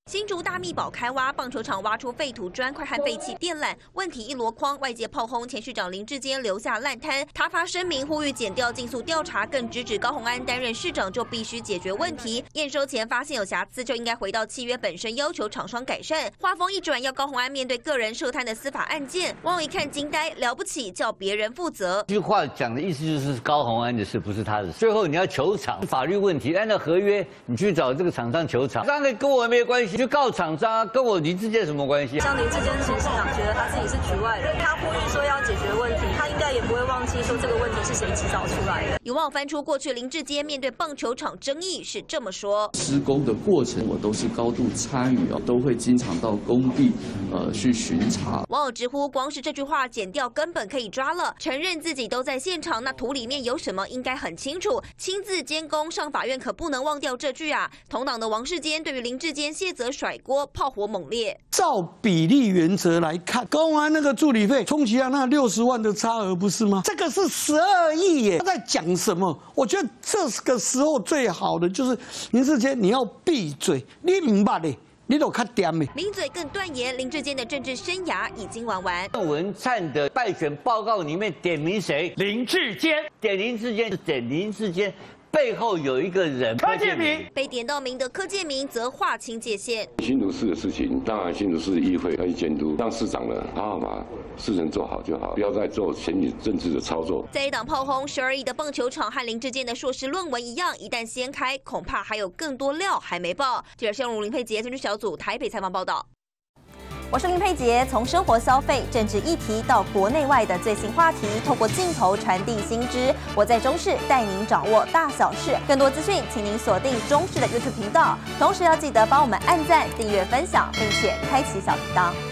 新竹大秘宝开挖，棒球场挖出废土砖块和废弃电缆，问题一箩筐，外界炮轰前市长林志坚留下烂摊。他发声明呼吁检调尽速调查，更直指高虹安担任市长就必须解决问题。验收前发现有瑕疵，就应该回到契约本身，要求厂商改善。话锋一转，要高虹安面对个人涉贪的司法案件。网友一看惊呆，了不起，叫别人负责。 这句话讲的意思就是高虹安的事，不是他的事。最后你要求偿，法律问题，按照合约，你去找这个厂商求偿，当然跟我没有关系，就告厂商。 跟我林志坚什么关系？ 像林志坚前市长觉得他自己是局外人，他呼吁说要解决问题，他应该也不会忘记说这个问题是谁制造出来的。 有网友翻出过去林志坚面对棒球场争议是这么说： 施工的过程我都是高度参与都会经常到工地去巡查。 网友直呼，光是这句话剪掉根本可以抓了，承认自己都在现场，那图里面有什么应该很清楚，亲自监工上法院可不能忘掉这句啊。同党的王世坚对于林志坚卸责甩锅炮火猛烈。 照比例原则来看，高虹安那个助理费，充其量那60万的差额不是吗？这个是12亿耶！他在讲什么？我觉得这个时候最好的就是林志坚，你要闭嘴，你唔捌的。 你都看点没？ 名嘴更断言，林志坚的政治生涯已经玩完。 郑文灿的败选报告里面点名谁？林志坚。点林志坚是点林志坚背后有一个人，柯建铭。 被点到名的柯建铭则划清界限。 新竹市的事情，当然新竹市议会要去监督，让市长呢好好把事情做好就好，不要再做选举政治的操作。 在一党炮轰12亿的棒球场和林志坚的硕士论文一样，一旦掀开，恐怕还有更多料还没爆。记者谢荣林佩杰政治小组台北采访报道。 我是林佩杰，从生活消费、政治议题到国内外的最新话题，透过镜头传递新知。我在中视带您掌握大小事，更多资讯，请您锁定中视的 YouTube 频道。同时要记得帮我们按赞、订阅、分享，并且开启小铃铛。